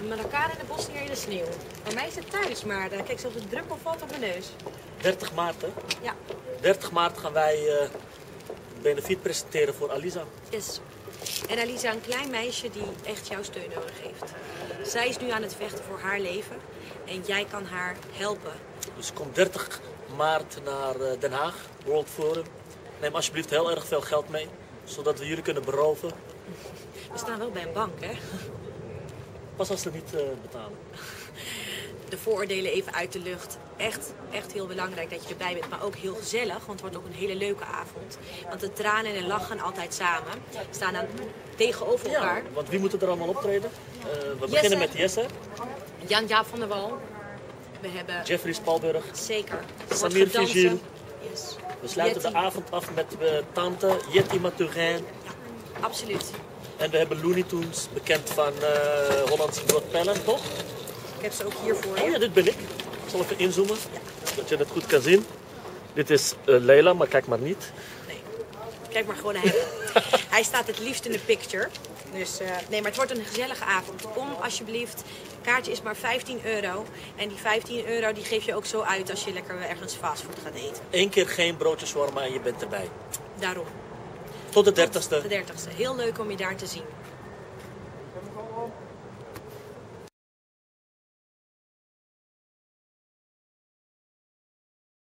Een Marokkaan en een Bosniër in de sneeuw. Bij mij is het thuis, maar kijk, zelfs een druppel valt op mijn neus. 30 maart, hè? Ja. 30 maart gaan wij een benefiet presenteren voor Aliza. Yes. En Aliza, een klein meisje die echt jouw steun nodig heeft. Zij is nu aan het vechten voor haar leven en jij kan haar helpen. Dus kom 30 maart naar Den Haag, World Forum. Neem alsjeblieft heel erg veel geld mee, zodat we jullie kunnen beroven. We staan wel bij een bank, hè? Pas als ze niet betalen. De vooroordelen even uit de lucht. Echt heel belangrijk dat je erbij bent, maar ook heel gezellig, want het wordt ook een hele leuke avond. Want de tranen en de lach gaan altijd samen. We staan dan tegenover elkaar. Ja, want wie moet er allemaal optreden? We beginnen met Jesse, Jan-Jaap van der Wal. We hebben Jeffrey Spalburg, zeker Samir gedansen. Vigil. Yes. We sluiten Jetty. de avond af met tante Jetty Maturin. Ja, absoluut. En we hebben Looney Tunes, bekend van Hollandse Got Talent, toch? Ik heb ze ook hier voor Oh je. ja, dit ben ik. Ik zal even inzoomen, zodat je het goed kan zien. Dit is Leila, maar kijk maar niet. Nee, kijk maar gewoon naar hem. Hij staat het liefst in de picture. Dus nee, maar het wordt een gezellige avond. Kom alsjeblieft. Het kaartje is maar €15. En die €15 die geef je ook zo uit als je lekker ergens fastfood gaat eten. 1 keer geen broodje shawarma en je bent erbij. Daarom. Tot de 30ste. De 30ste. Heel leuk om je daar te zien.